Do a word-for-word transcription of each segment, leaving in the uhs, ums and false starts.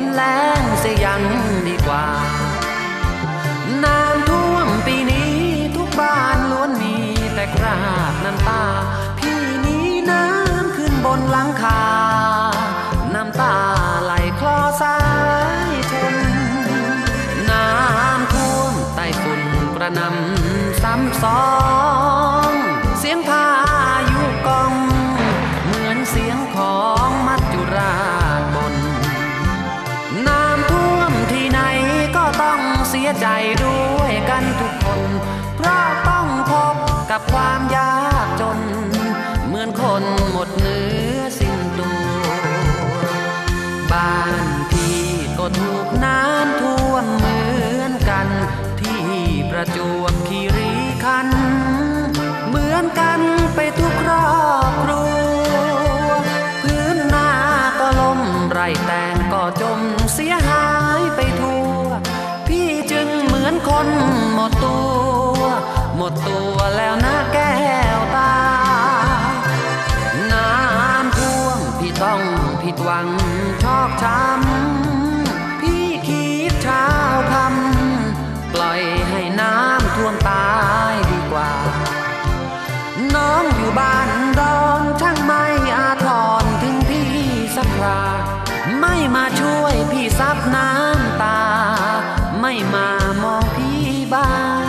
นแล้งเสียยังดีกว่าน้ำท่วมปีนี้ทุกบ้านล้วนมีแต่คราบน้ำตาพี่นี้น้ำขึ้นบนหลังคาน้ำตาไหลคลอสายชนน้ำท่วมใต้ฝุ่นกระหน่ำซ้ำซ้อนเสียงพายุกองเหมือนเสียงของมัจจุราชบนน้ำท่วมที่ไหนก็ต้องเสียใจด้วยกันทุกคนเพราะต้องพบกับความยากจนเหมือนคนหมดเนื้อสิ้นตัวบ้านพี่ก็ถูกน้ำท่วมเหมือนกันที่ประจวบคีรีขันธ์เหมือนกันไปทุกครอบครัวพื้นนาก็ล้มไร่แตงก็จมเสียหายไปทั่วพี่จึงเหมือนคนหมดตัวหมดตัวแล้วนะแก้วตาน้ำท่วมพี่ต้องผิดหวังชอกช้ำพี่คิดเช้าคำปล่อยให้น้ำท่วมตายดีกว่าน้องอยู่บ้านดอนช่างไม่อาทรถึงพี่สักคราไม่มาช่วยพี่ซับน้ำตาไม่มามองพี่บ้าง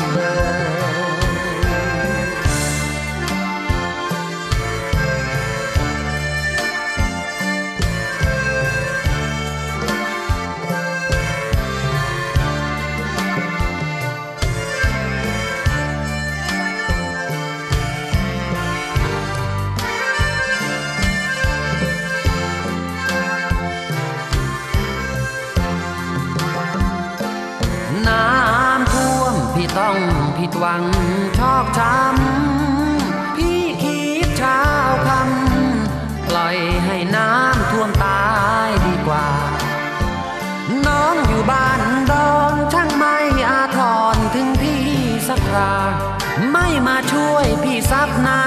น้ำท่วมพี่ต้องผิดหวังชอกช้ำพี่คิดเช้าคำปล่อยให้น้ำท่วมตายดีกว่าน้องอยู่บ้านดอนช่างไม่อาทรถึงพี่สักคราไม่มาช่วยพี่ซับน้